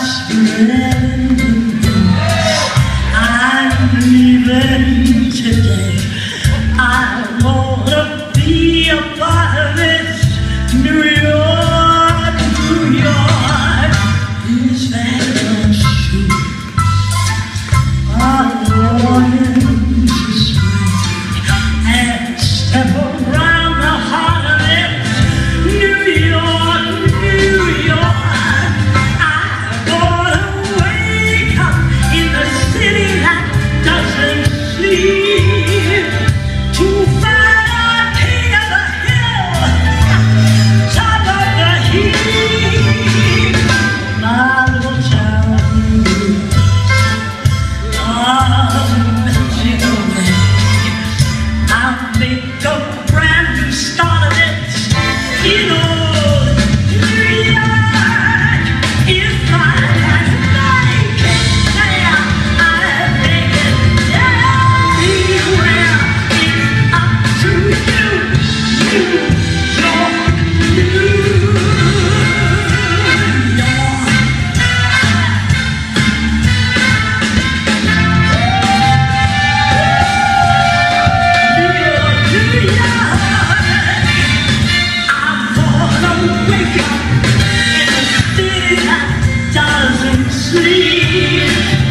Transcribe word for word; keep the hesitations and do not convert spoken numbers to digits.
last friend. I'm leaving today. I wanna be a part of this. New York, New York, these phantom shoes are warning to spring and step around the heart of it. New York, New York, I wanna wake up in the city that doesn't sleep, to find a king of the hill, top of the heap. My little town, I'm melting away. I'll make a brand new start of it in old New York. If I had to make it there, I'd make it anywhere. It's up to you, New York, New York. Wake up in a city that doesn't sleep.